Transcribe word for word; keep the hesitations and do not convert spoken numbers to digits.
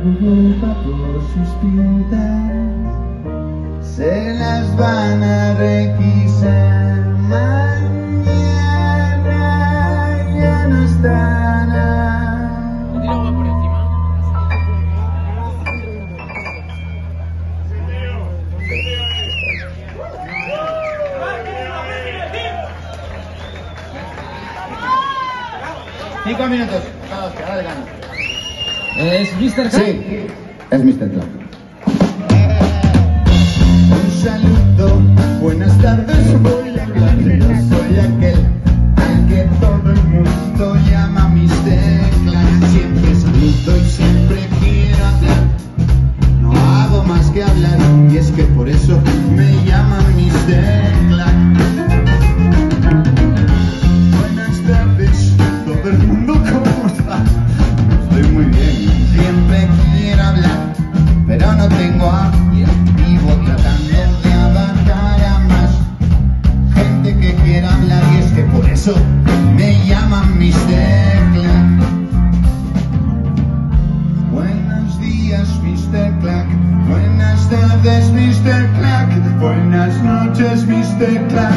preocupa por sus pintas, se las van a requisar. Mañana ya no estará. ¿No tira agua por encima? Cinco minutos. Ahora de gana. ¿Es mister K? Sí, es mister Clark. Un saludo, buenas tardes, soy la Clark. Yo soy aquel al que todo el mundo llama mister Clark. Siempre saludo y siempre quiero hablar. No hago más que hablar y es que por eso me llaman mister Clark. Buenas tardes, todo el mundo, ¿cómo está? Estoy muy bien, siempre quiero hablar, pero no tengo a quien. Vivo tratando de abarcar a más gente que quiera hablar y es que por eso me llaman mister Clark. Buenos días, mister Clark. Buenas tardes, mister Clark. Buenas noches, mister Clark.